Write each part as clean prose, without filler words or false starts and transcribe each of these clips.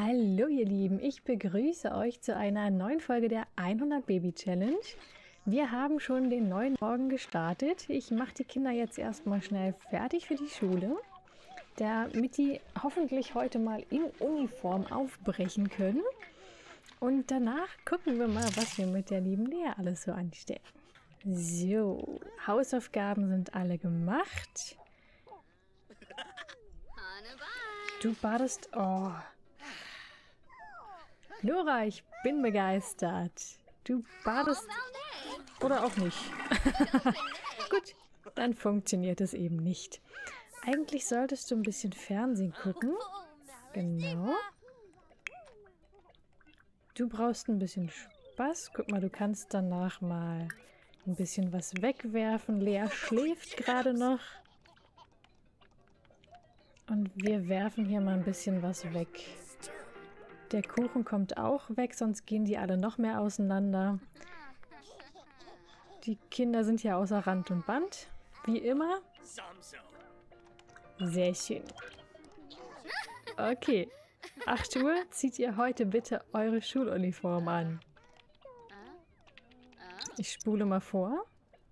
Hallo ihr Lieben, ich begrüße euch zu einer neuen Folge der 100 Baby Challenge. Wir haben schon den neuen Morgen gestartet. Ich mache die Kinder jetzt erstmal schnell fertig für die Schule, damit die hoffentlich heute mal in Uniform aufbrechen können. Und danach gucken wir mal, was wir mit der lieben Lea alles so anstellen. So, Hausaufgaben sind alle gemacht. Du badest... Oh... Nora, ich bin begeistert. Du badest oder auch nicht. Gut, dann funktioniert es eben nicht. Eigentlich solltest du ein bisschen Fernsehen gucken. Genau. Du brauchst ein bisschen Spaß. Guck mal, du kannst danach mal ein bisschen was wegwerfen. Lea schläft gerade noch. Und wir werfen hier mal ein bisschen was weg. Der Kuchen kommt auch weg, sonst gehen die alle noch mehr auseinander. Die Kinder sind ja außer Rand und Band, wie immer. Sehr schön. Okay, 8 Uhr zieht ihr heute bitte eure Schuluniform an. Ich spule mal vor.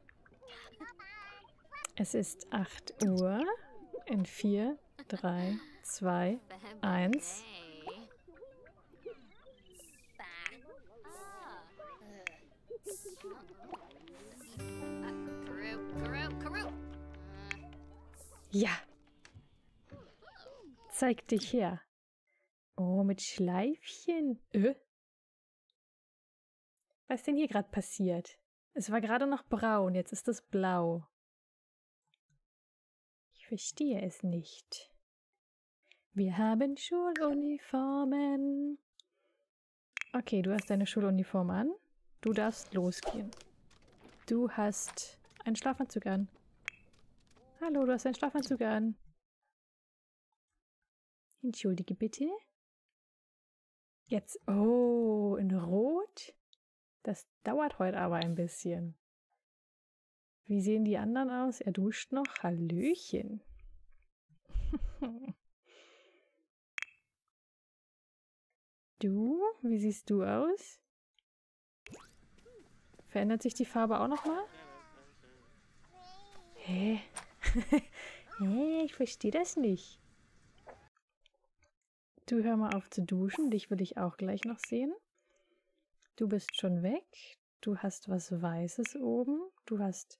Es ist 8 Uhr in 4, 3, 2, 1... Ja. Zeig dich her. Oh, mit Schleifchen. Was ist denn hier gerade passiert? Es war gerade noch braun, jetzt ist es blau. Ich verstehe es nicht. Wir haben Schuluniformen. Okay, du hast deine Schuluniform an. Du darfst losgehen. Du hast einen Schlafanzug an. Hallo, du hast einen Schlafanzug an. Entschuldige bitte. Jetzt, oh, in Rot? Das dauert heute aber ein bisschen. Wie sehen die anderen aus? Er duscht noch. Hallöchen. Du, wie siehst du aus? Verändert sich die Farbe auch nochmal? Hä? Hä, ich verstehe das nicht. Du, hör mal auf zu duschen. Dich will ich auch gleich noch sehen. Du bist schon weg. Du hast was Weißes oben. Du hast...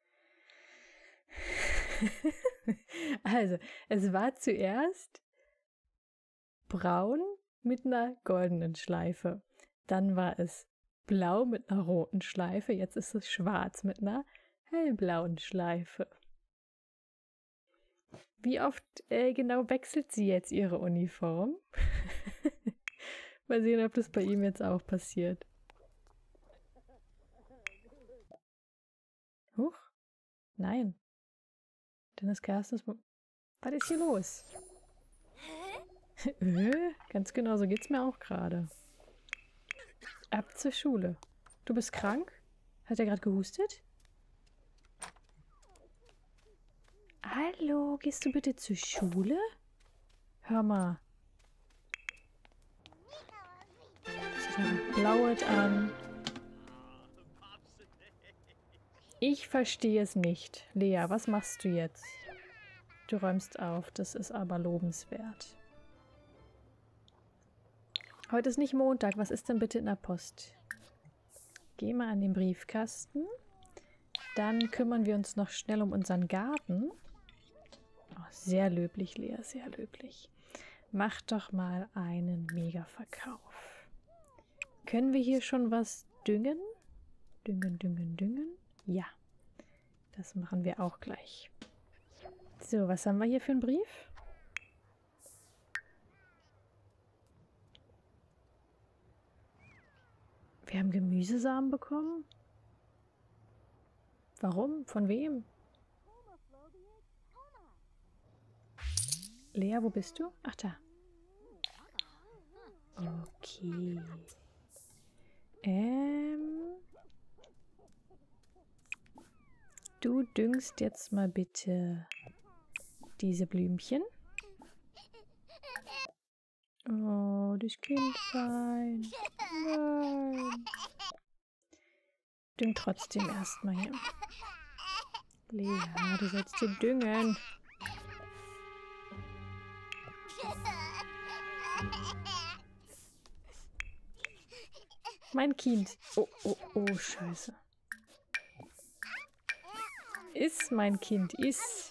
Also, es war zuerst braun mit einer goldenen Schleife. Dann war es blau mit einer roten Schleife. Jetzt ist es schwarz mit einer hellblauen Schleife. Wie oft genau wechselt sie jetzt ihre Uniform? Mal sehen, ob das bei ihm jetzt auch passiert. Huch. Nein. Dennis Kerstens... Was ist hier los? Ganz genau, so geht's mir auch gerade. Ab zur Schule. Du bist krank? Hat er gerade gehustet? Hallo, gehst du bitte zur Schule? Hör mal. Sieht aber blauet an. Ich verstehe es nicht. Lea, was machst du jetzt? Du räumst auf, das ist aber lobenswert. Heute ist nicht Montag, was ist denn bitte in der Post? Geh mal an den Briefkasten. Dann kümmern wir uns noch schnell um unseren Garten. Oh, sehr löblich, Lea, sehr löblich. Mach doch mal einen Mega-Verkauf. Können wir hier schon was düngen? Düngen, düngen, düngen. Ja, das machen wir auch gleich. So, was haben wir hier für einen Brief? Wir haben Gemüsesamen bekommen? Warum? Von wem? Lea, wo bist du? Ach, da. Okay. Du düngst jetzt mal bitte diese Blümchen. Oh, blödes Kindlein. Nein. Düng trotzdem erstmal hier. Lea, du sollst hier düngen. Mein Kind. Oh, oh, oh, scheiße. Iss, mein Kind, iss.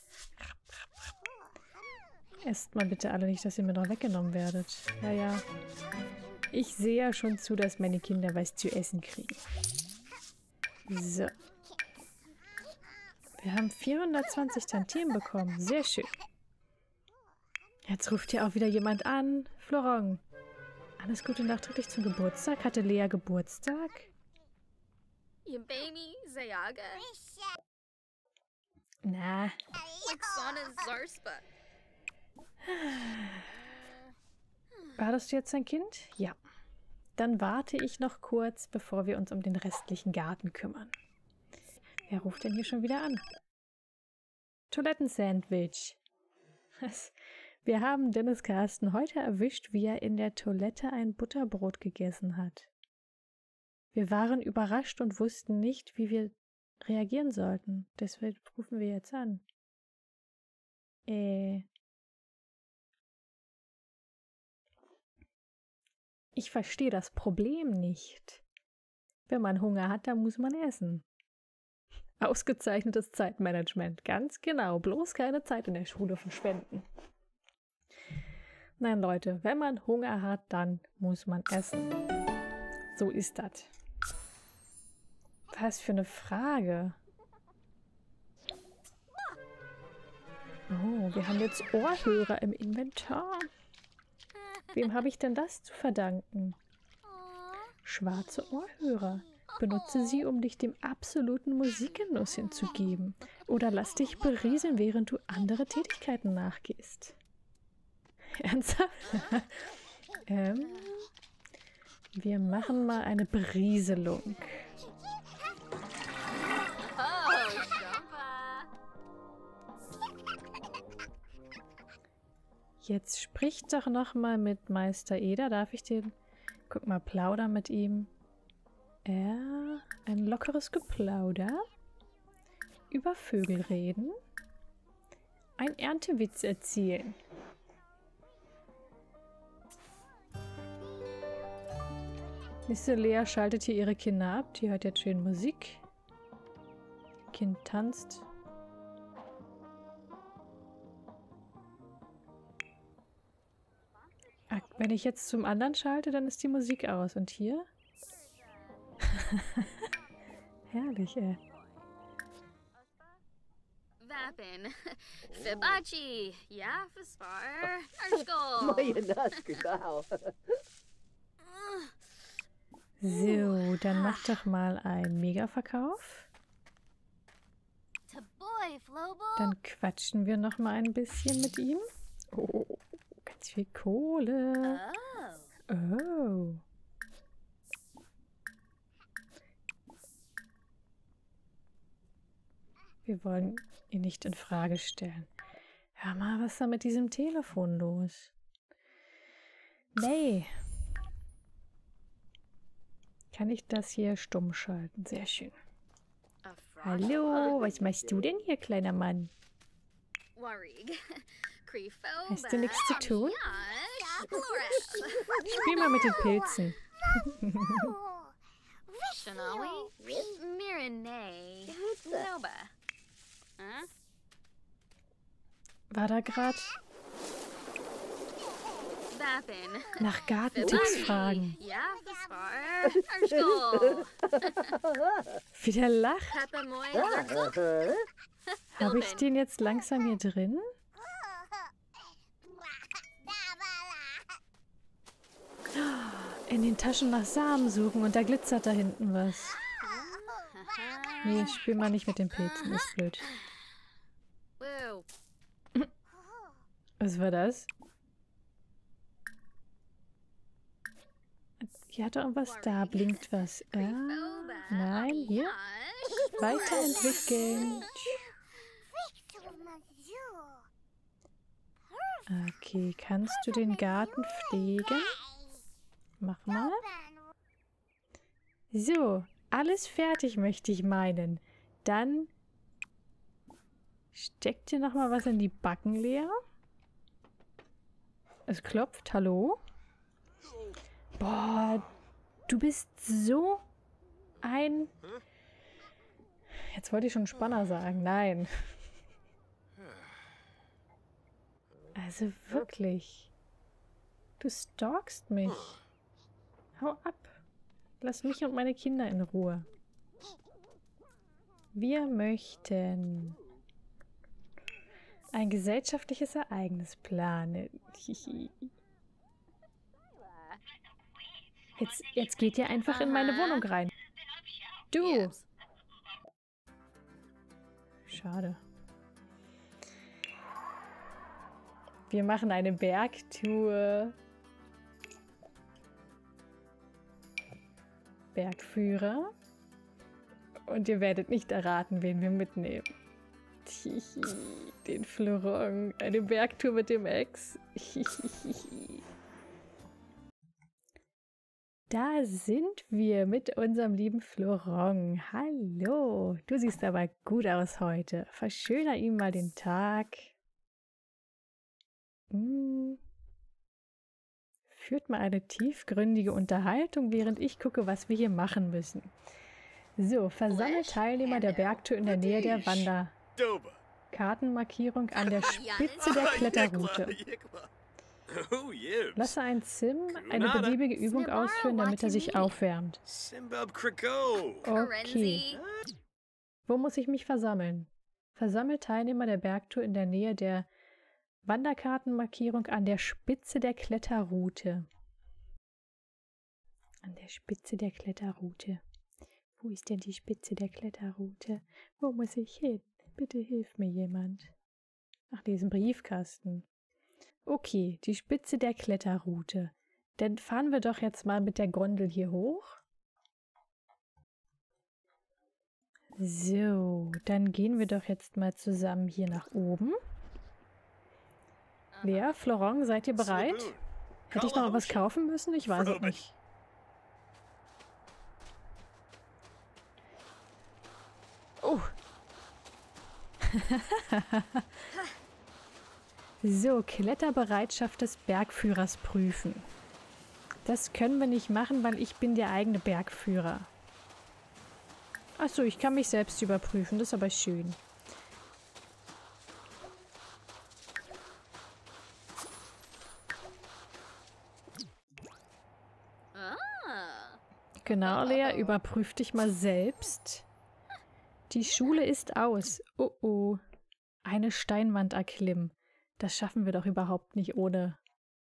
Esst mal bitte alle nicht, dass ihr mir noch weggenommen werdet. Ja, ja. Ich sehe ja schon zu, dass meine Kinder was zu essen kriegen. So. Wir haben 420 Tantiemen bekommen. Sehr schön. Jetzt ruft hier auch wieder jemand an. Florent. Alles Gute nachträglich zum Geburtstag. Hatte Lea Geburtstag? Your baby, Zayaga. Na. Wicksana Zarspa. War das jetzt ein Kind? Ja. Dann warte ich noch kurz, bevor wir uns um den restlichen Garten kümmern. Wer ruft denn hier schon wieder an? Toilettensandwich. Wir haben Dennis Carsten heute erwischt, wie er in der Toilette ein Butterbrot gegessen hat. Wir waren überrascht und wussten nicht, wie wir reagieren sollten. Deswegen rufen wir jetzt an. Ich verstehe das Problem nicht. Wenn man Hunger hat, dann muss man essen. Ausgezeichnetes Zeitmanagement. Ganz genau. Bloß keine Zeit in der Schule verschwenden. Nein, Leute, wenn man Hunger hat, dann muss man essen. So ist das. Was für eine Frage. Oh, wir haben jetzt Ohrhörer im Inventar. Wem habe ich denn das zu verdanken? Schwarze Ohrhörer. Benutze sie, um dich dem absoluten Musikgenuss hinzugeben. Oder lass dich berieseln, während du andere Tätigkeiten nachgehst. Ernsthaft? Wir machen mal eine Berieselung. Jetzt sprich doch noch mal mit Meister Eder. Darf ich den... Guck mal, plaudern mit ihm. Ja, ein lockeres Geplauder. Über Vögel reden. Ein Erntewitz erzählen. Nächste Lea schaltet hier ihre Kinder ab. Die hört jetzt schön Musik. Kind tanzt. Wenn ich jetzt zum anderen schalte, dann ist die Musik aus. Und hier? Herrlich, ey. Vapin. Fibachi. Ja, Fispar. Arschgol. So, dann mach doch mal einen Mega-Verkauf. Dann quatschen wir noch mal ein bisschen mit ihm. Oh, ganz viel Kohle. Oh. Wir wollen ihn nicht in Frage stellen. Hör mal, was ist da mit diesem Telefon los? Nee. Kann ich das hier stumm schalten? Sehr schön. Hallo, was machst du denn hier, kleiner Mann? Hast du nichts zu tun? Spiel mal mit den Pilzen. War da gerade nach Gartentipps fragen? Wie der lacht. Habe ich den jetzt langsam hier drin? In den Taschen nach Samen suchen und da glitzert da hinten was. Nee, spiel mal nicht mit den Pilzen, ist blöd. Was war das? Hier hat doch irgendwas da, blinkt was. Nein, hier. Weiterentwickeln. Okay, kannst du den Garten pflegen? Mach mal. So, alles fertig, möchte ich meinen. Dann steck dir noch mal was in die Backen, Lea. Es klopft, hallo? Boah, du bist so ein... Jetzt wollte ich schon Spanner sagen, nein. Also wirklich. Du stalkst mich. Hau ab. Lass mich und meine Kinder in Ruhe. Wir möchten ein gesellschaftliches Ereignis planen. Jetzt geht ihr einfach in meine Wohnung rein. Du! Schade. Wir machen eine Bergtour. Bergführer. Und ihr werdet nicht erraten, wen wir mitnehmen. Den Florong. Eine Bergtour mit dem Ex. Da sind wir mit unserem lieben Florong. Hallo. Du siehst aber gut aus heute. Verschöner ihm mal den Tag. Führt mal eine tiefgründige Unterhaltung, während ich gucke, was wir hier machen müssen. So, versammelt Teilnehmer der Bergtour in der Nähe der Wanderkartenmarkierung an der Spitze der Kletterroute. Lasse ein Sim eine beliebige Übung ausführen, damit er sich aufwärmt. Okay. Wo muss ich mich versammeln? Versammelt Teilnehmer der Bergtour in der Nähe der Wanderkartenmarkierung an der Spitze der Kletterroute. An der Spitze der Kletterroute. Wo ist denn die Spitze der Kletterroute? Wo muss ich hin? Bitte hilf mir jemand. Ach, diesen Briefkasten. Okay, die Spitze der Kletterroute. Dann fahren wir doch jetzt mal mit der Gondel hier hoch. So, dann gehen wir doch jetzt mal zusammen hier nach oben. Lea, Florong, seid ihr bereit? Hätte ich noch was kaufen müssen? Ich weiß es nicht. Oh. So, Kletterbereitschaft des Bergführers prüfen. Das können wir nicht machen, weil ich bin der eigene Bergführer. Achso, ich kann mich selbst überprüfen. Das ist aber schön. Genau, Lea, überprüf dich mal selbst. Die Schule ist aus. Oh oh. Eine Steinwand erklimmen. Das schaffen wir doch überhaupt nicht ohne.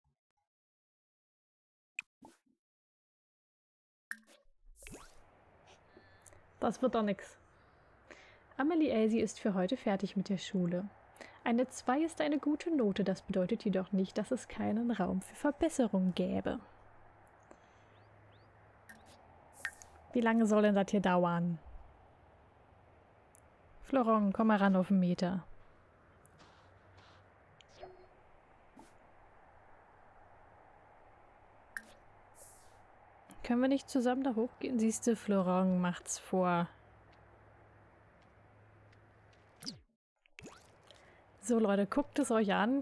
Das wird doch nix. Amelie Elsie ist für heute fertig mit der Schule. Eine 2 ist eine gute Note, das bedeutet jedoch nicht, dass es keinen Raum für Verbesserung gäbe. Wie lange soll denn das hier dauern? Florong, komm mal ran auf den Meter. Können wir nicht zusammen da hochgehen? Siehst du, Florong macht's vor. So Leute, guckt es euch an.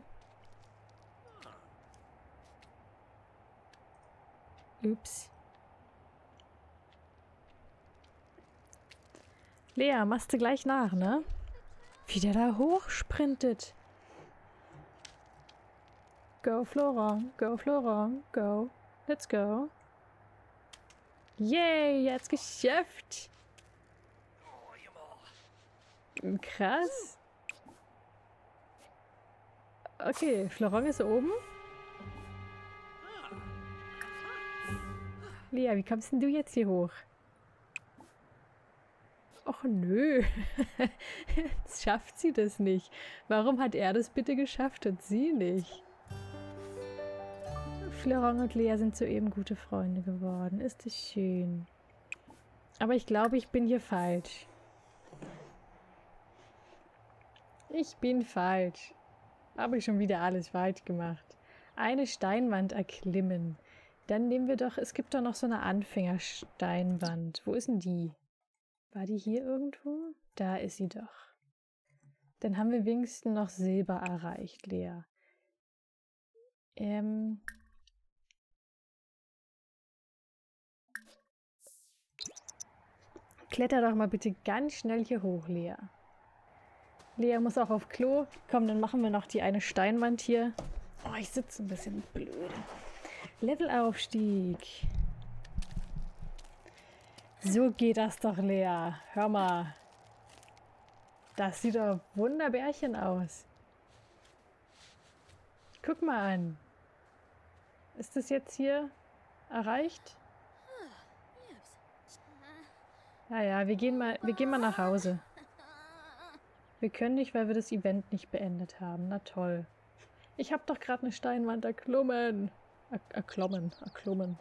Ups. Lea, machst du gleich nach, ne? Wie der da hochsprintet. Go, Florong, go. Let's go. Yay, jetzt geschafft. Krass. Okay, Florong ist oben. Lea, wie kommst denn du jetzt hier hoch? Och nö, jetzt schafft sie das nicht. Warum hat er das bitte geschafft und sie nicht? Florong und Lea sind soeben gute Freunde geworden. Ist das schön. Aber ich glaube, ich bin hier falsch. Ich bin falsch. Habe ich schon wieder alles weit gemacht. Eine Steinwand erklimmen. Dann nehmen wir doch, es gibt doch noch so eine Anfängersteinwand. Wo ist denn die? War die hier irgendwo? Da ist sie doch. Dann haben wir wenigstens noch Silber erreicht, Lea. Kletter doch mal bitte ganz schnell hier hoch, Lea. Lea muss auch auf Klo. Komm, dann machen wir noch die eine Steinwand hier. Oh, ich sitze ein bisschen blöd. Levelaufstieg. So geht das doch, Lea. Hör mal. Das sieht doch wunderbärchen aus. Guck mal an. Ist das jetzt hier erreicht? Ja, wir gehen mal nach Hause. Wir können nicht, weil wir das Event nicht beendet haben. Na toll. Ich habe doch gerade eine Steinwand erklommen. Erklommen.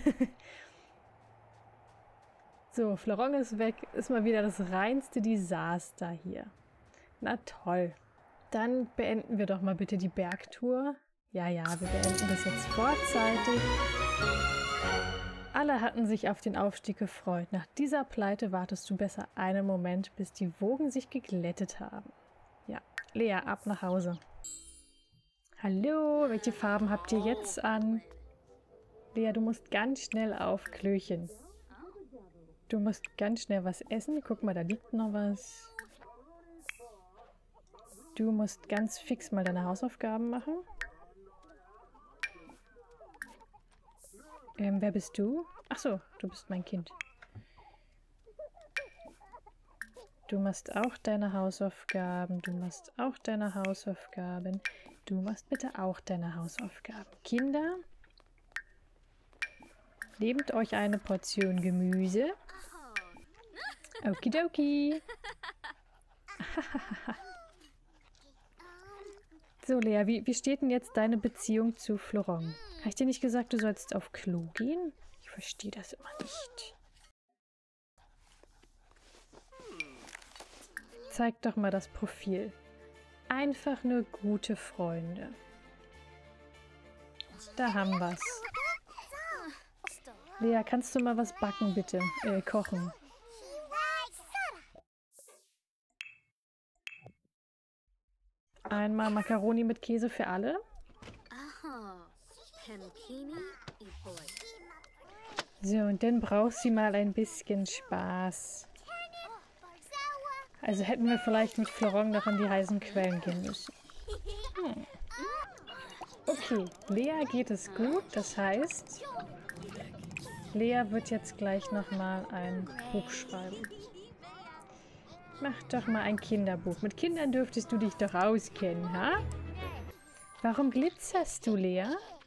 So, Florong ist weg. Ist mal wieder das reinste Desaster hier. Na toll. Dann beenden wir doch mal bitte die Bergtour. Ja, wir beenden das jetzt vorzeitig. Alle hatten sich auf den Aufstieg gefreut. Nach dieser Pleite wartest du besser einen Moment, bis die Wogen sich geglättet haben. Ja, Lea, ab nach Hause. Hallo, welche Farben habt ihr jetzt an? Lea, du musst ganz schnell auf Klöchen. Du musst ganz schnell was essen. Guck mal, da liegt noch was. Du musst ganz fix mal deine Hausaufgaben machen. Wer bist du? Ach so, du bist mein Kind. Du machst auch deine Hausaufgaben. Du machst auch deine Hausaufgaben. Du machst bitte auch deine Hausaufgaben. Kinder, nehmt euch eine Portion Gemüse. Okidoki. So, Lea, wie steht denn jetzt deine Beziehung zu Florong? Habe ich dir nicht gesagt, du sollst auf Klo gehen? Ich verstehe das immer nicht. Zeig doch mal das Profil. Einfach nur gute Freunde. Da haben wir's. Lea, kannst du mal was backen, bitte? Kochen. Einmal Macaroni mit Käse für alle. So, und dann braucht sie mal ein bisschen Spaß. Also hätten wir vielleicht mit Florong noch in die heißen Quellen gehen müssen. Okay, Lea geht es gut. Das heißt, Lea wird jetzt gleich nochmal ein Buch schreiben. Mach doch mal ein Kinderbuch. Mit Kindern dürftest du dich doch auskennen, ha? Warum glitzerst du, Lea?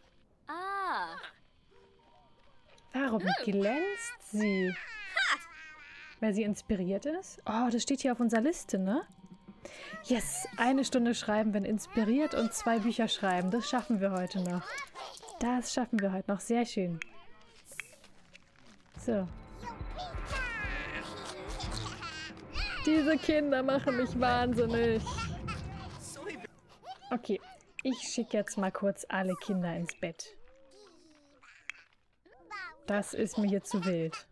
Warum glänzt sie? Weil sie inspiriert ist? Oh, das steht hier auf unserer Liste, ne? Yes, 1 Stunde schreiben, wenn inspiriert und 2 Bücher schreiben. Das schaffen wir heute noch. Das schaffen wir heute noch. Sehr schön. So. Diese Kinder machen mich wahnsinnig. Okay, ich schicke jetzt mal kurz alle Kinder ins Bett. Das ist mir hier zu wild.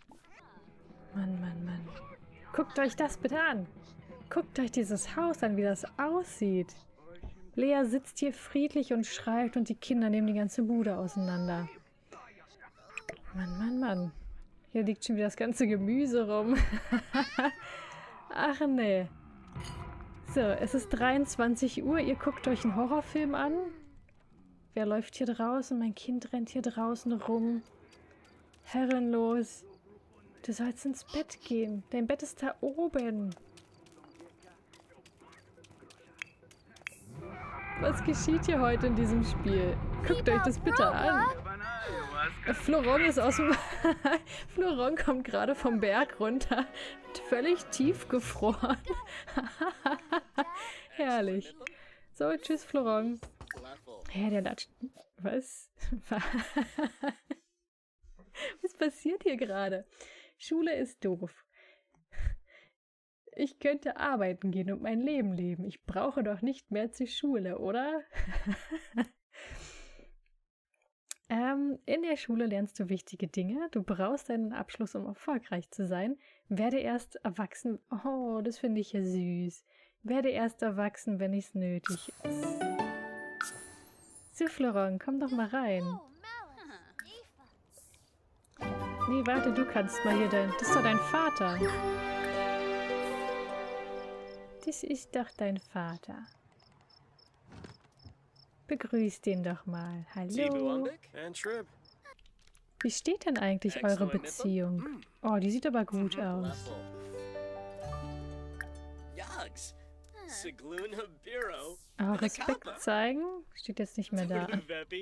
Mann. Guckt euch das bitte an. Guckt euch dieses Haus an, wie das aussieht. Lea sitzt hier friedlich und schreibt und die Kinder nehmen die ganze Bude auseinander. Mann. Hier liegt schon wieder das ganze Gemüse rum. Ach nee. So, es ist 23 Uhr. Ihr guckt euch einen Horrorfilm an. Wer läuft hier draußen? Mein Kind rennt hier draußen rum. Herrenlos. Du sollst ins Bett gehen. Dein Bett ist da oben. Was geschieht hier heute in diesem Spiel? Guckt euch das bitte an. Florong ist aus dem... Florong kommt gerade vom Berg runter. Völlig tiefgefroren. Herrlich. So, tschüss, Florong. Hä, der latscht... Was? Was passiert hier gerade? Schule ist doof. Ich könnte arbeiten gehen und mein Leben leben. Ich brauche doch nicht mehr zur Schule, oder? In der Schule lernst du wichtige Dinge. Du brauchst einen Abschluss, um erfolgreich zu sein. Werde erst erwachsen. Oh, das finde ich ja süß. Werde erst erwachsen, wenn es nötig ist. So, Florent, komm doch mal rein. Nee, warte, du kannst mal hier das ist doch dein Vater. Das ist doch dein Vater. Begrüß den doch mal. Hallo. Wie steht denn eigentlich eure Beziehung? Oh, die sieht aber gut aus. Oh, Respekt zeigen? Steht jetzt nicht mehr da.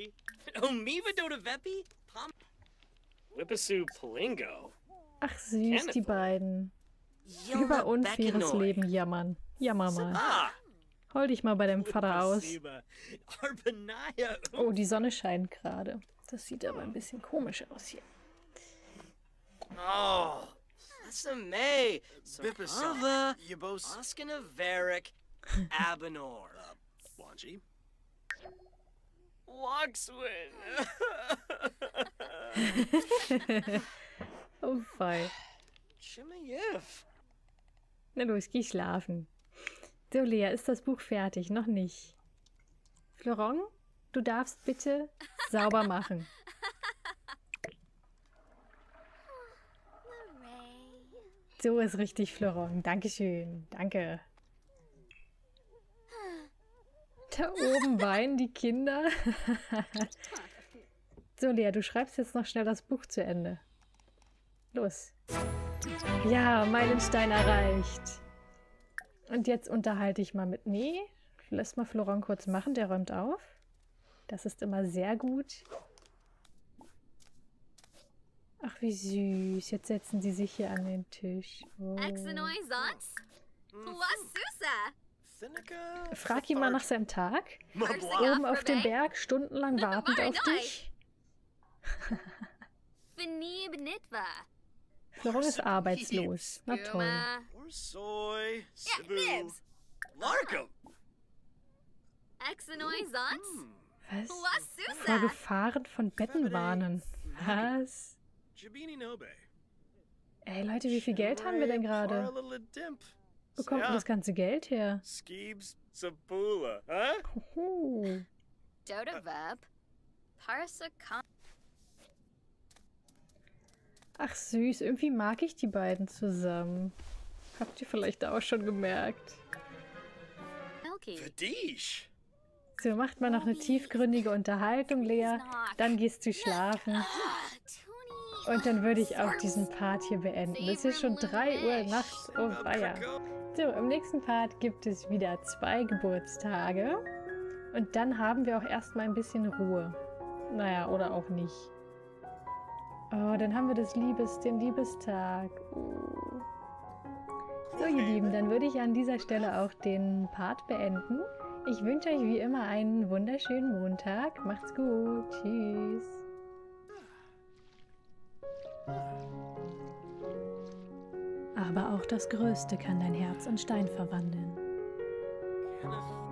Ach süß, die beiden. Über unfaires Leben jammern. Jammer mal. Hol dich mal bei deinem Vater aus. Oh, die Sonne scheint gerade. Das sieht aber ein bisschen komisch aus hier. Oh, May, Bipasava, Oskina Varric, Abenor, Wanji, Loxwin. Oh, fei. Chimayif. Na los, geh schlafen. So, Lea, ist das Buch fertig? Noch nicht. Florent, du darfst bitte sauber machen. So ist richtig, Florent. Dankeschön. Danke. Da oben weinen die Kinder. So, Lea, du schreibst jetzt noch schnell das Buch zu Ende. Los. Ja, Meilenstein erreicht. Und jetzt unterhalte ich mal mit... Nee, lass mal Florent kurz machen, der räumt auf. Das ist immer sehr gut. Ach, wie süß. Jetzt setzen sie sich hier an den Tisch. Oh. Frag ihn mal nach seinem Tag. Oben auf dem Berg, stundenlang wartend auf dich. Florent ist arbeitslos. Na toll. Was? Vor Gefahren von Betten warnen. Was? Ey, Leute, wie viel Geld haben wir denn gerade? Wo kommt denn das ganze Geld her? Hoho. Ach süß, irgendwie mag ich die beiden zusammen. Habt ihr vielleicht auch schon gemerkt? So, macht mal noch eine tiefgründige Unterhaltung, Lea. Dann gehst du schlafen. Und dann würde ich auch diesen Part hier beenden. Es ist schon 3 Uhr nachts. Oh, weia. So, im nächsten Part gibt es wieder 2 Geburtstage. Und dann haben wir auch erstmal ein bisschen Ruhe. Naja, oder auch nicht. Oh, dann haben wir den Liebestag. Oh. So, ihr Lieben, dann würde ich an dieser Stelle auch den Part beenden. Ich wünsche euch wie immer einen wunderschönen Montag. Macht's gut. Tschüss. Aber auch das Größte kann dein Herz in Stein verwandeln.